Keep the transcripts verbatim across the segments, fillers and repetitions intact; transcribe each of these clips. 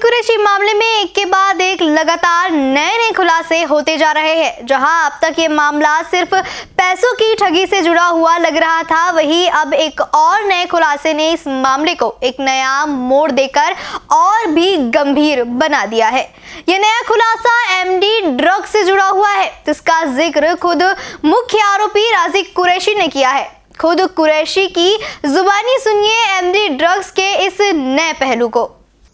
कुरैशी मामले में एक के बाद एक लगातार नए नए खुलासे होते जा रहे हैं। जहां अब तक ये मामला सिर्फ पैसों की ठगी से जुड़ा हुआ लग रहा था, वहीं अब एक और नए खुलासे ने इस मामले को एक नया मोड़ देकर और भी गंभीर बना दिया है। ये नया खुलासा एमडी ड्रग्स से जुड़ा हुआ है, जिसका जिक्र खुद मुख्य आरोपी राजिक कुरैशी ने किया है। खुद कुरैशी की जुबानी सुनिए एमडी ड्रग्स के इस नए पहलू को।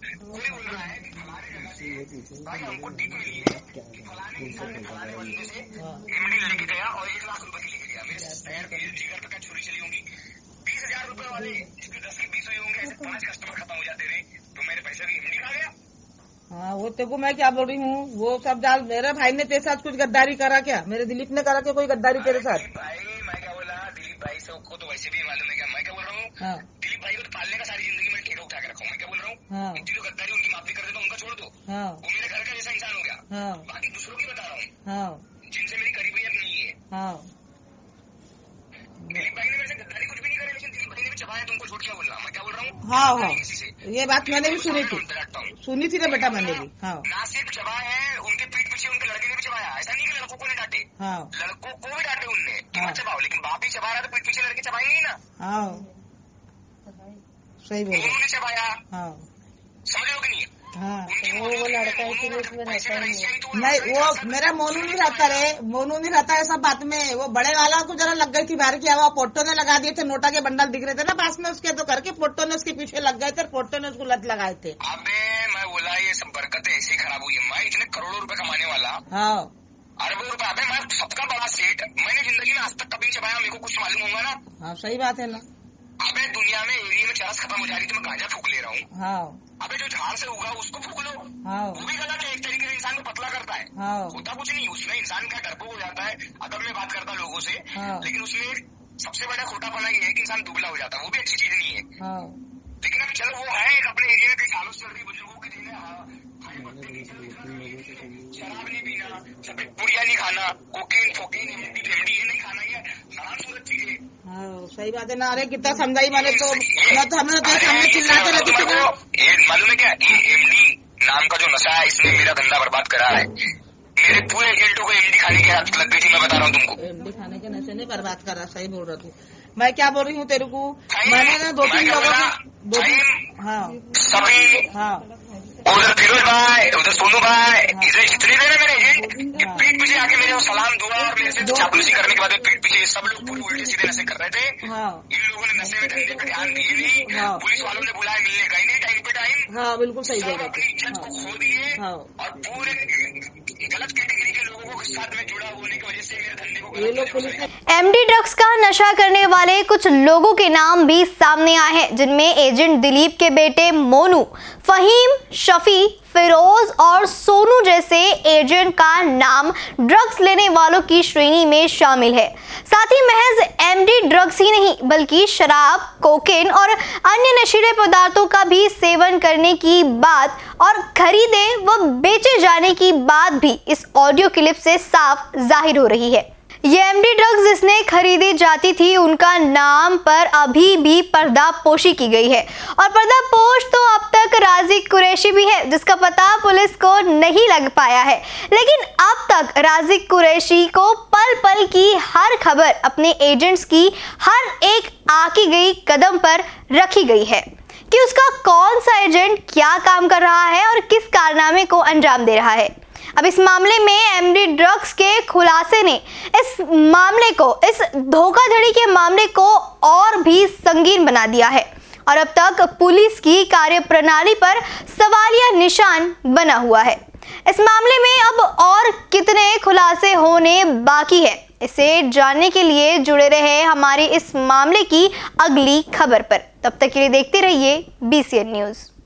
भाई हमको टिप मिली है कि फलाने इंसान ने फलाने बंदे से एमडी लेके गया और एक लाख रुपए की लेके गया। मेरे पैर पे जिगर पे क्या चोरी चली होंगी। बीस हजार रुपए वाले जिसके दस के बीस हुए होंगे, ऐसे पांच कस्टमर खत्म हो जाते रहे तो मेरे पैसे भी एमडी खा गया। हाँ वो तेको मैं क्या बोल रही हूँ, वो सब डाल। मेरे भाई ने तेरे साथ कुछ गद्दारी करा क्या? मेरे दिलीप ने करा क्या कोई गद्दारी तेरे साथ? भाई मैं क्या बोला, दिलीप भाई से को तो वैसे भी मालूम है क्या मैं क्या बोल रहा हूँ। दिलीप भाई को तो पालने का सारी जिंदगी में ठेका उठा के रखा हूँ। मैं क्या बोल रहा हूँ, एक जो गद्दारी उनकी माफी कर देता हूँ, उनका छोड़ दो। वो मेरे घर का जैसा इंसान हो गया। हाँ। बाकी दूसरों की बता रहा हूँ जिनसे मेरी करीबियत नहीं है। हाँ। दिलीप भाई ने मेरे से गद्दारी कुछ भी नहीं करी, लेकिन दिलीप भाई ने भी चबाया तुमको झूठ क्या बोल रहा। मैं क्या बोल रहा हूँ, हाँ हाँ किसी से ये बात मैंने भी सुनी थी सुनी थी ना बेटा, मैंने भी। हाँ। ना सिर्फ चबाया है, उनके पीठ पीछे उनके लड़के ने भी चबाया। ऐसा नहीं कि लड़कों को नहीं डांटे। हाँ। लड़कों को भी डांटे उनने कि मत चबाओ, लेकिन बाप ही चबा रहा तो पीठ पीछे लड़के चबाएंगे ही ना। हाँ सही बोल, उन्होंने चबाया। हाँ समझ लो कि नहीं। हाँ वो वो लड़का में रहता है नहीं, वो मेरा मोनू नहीं रहता रे, मोनू नहीं रहता है सब बात में। वो बड़े वाला को जरा लग गई थी बाहर की हवा, पोटो ने लगा दिए थे, नोटा के बंडल दिख रहे थे ना पास में उसके, तो करके पोटो ने उसके पीछे लग गए थे, पोटो ने उसको लत लगाए थे। अबे मैं बोला ये सब बरकतें ऐसी खराब हुई है। मैं इतने करोड़ों रुपए कमाने वाला, हाँ अरबों रुपए। अबे मैं सबका बड़ा सेठ, मैंने जिंदगी में आज तक कभी चबाया, मेरे को कुछ मालूम होगा ना। हाँ सही बात है ना। अबे दुनिया में एरिया में चरस खत्म हो जा रही तो मैं गांजा फूक ले रहा हूँ। हाँ। अबे जो झाड़ से उगा उसको फूक लो। हाँ। वो भी गलत है, एक तरीके से इंसान को पतला करता है। हाँ। होता कुछ नहीं उसमें, इंसान का डरपोक हो जाता है। अगर मैं बात करता लोगों से, हाँ। लेकिन उसमें सबसे बड़ा खोटापना ये है कि इंसान दुबला हो जाता है, वो भी अच्छी चीज नहीं है। हाँ। लेकिन अब चलो वो है एक अपने एरिया में कई सालों से चल रही बुजुर्गों की देने, शराब नहीं पीना, सफेद पुड़िया नहीं खाना, कोकीन फोकीन एमडी फेमडी ये नहीं खाना, ये हराम सूरत चीजें। हाँ सही बात है ना। अरे कितना समझाई मैंने तो, मैं तो हमने तो सामने चिल्लाते रहते थे। ये मालूम है क्या, ये एमडी नाम का जो नशा है इसने मेरा धंधा बर्बाद करा है। मेरे पूरे एजेंटों को एमडी खाने की आदत लग गई थी, मैं बता रहा हूँ तुमको। एमडी खाने के नशे ने बर्बाद करा, सही बोल रहा तू। मैं क्या बोल रही हूँ तेरे को, मैंने ना दो तीन लोगों को दो तीन, हाँ सभी, हाँ उधर फिरोज भाई, उधर सोनू भाई, इधर जितने थे ना मेरे एजेंट, पीठ पीछे आके मेरे को सलाम दुआ और मेरे से चापलूसी करने के बाद पीठ पीछे सब लोग पूरे उल्टे सीधे नशे कर रहे थे। इन लोगों ने नशे में धंधे पे ध्यान दिए नहीं, पुलिस वालों ने बुलाया मिलने का ही नहीं टाइम पे टाइम। हाँ बिल्कुल सही जगह, अपनी इज्जत को खो दिए और पूरे गलत कैटेगरी के लोगों को साथ में जुड़ा होने की वजह से मेरे धंधे को ये लोग पुलिस। एमडी ड्रग्स का नशा करने वाले कुछ लोगों के नाम भी सामने आए हैं, जिनमें एजेंट दिलीप के बेटे मोनू, फहीम, शफी, फिरोज और सोनू जैसे एजेंट का नाम ड्रग्स लेने वालों की श्रेणी में शामिल है। साथ ही महज एमडी ड्रग्स ही नहीं बल्कि शराब, कोकेन और अन्य नशीले पदार्थों का भी सेवन करने की बात और खरीदे व बेचे जाने की बात भी इस ऑडियो क्लिप से साफ जाहिर हो रही है। ये एमडी ड्रग्स जिसने खरीदी जाती थी उनका नाम पर अभी भी पर्दापोशी की गई है और पर्दापोश तो अब तक राजिक कुरैशी भी है, जिसका पता पुलिस को नहीं लग पाया है। लेकिन अब तक राजिक कुरैशी को पल पल की हर खबर अपने एजेंट्स की हर एक आकी गई कदम पर रखी गई है कि उसका कौन सा एजेंट क्या काम कर रहा है और किस कारनामे को अंजाम दे रहा है। अब इस मामले में एमडी ड्रग्स के खुलासे ने इस मामले को, इस धोखाधड़ी के मामले को और भी संगीन बना दिया है और अब तक पुलिस की कार्यप्रणाली पर सवालिया निशान बना हुआ है। इस मामले में अब और कितने खुलासे होने बाकी है, इसे जानने के लिए जुड़े रहे हमारी इस मामले की अगली खबर पर। तब तक के लिए देखते रहिए बीसीएन न्यूज़।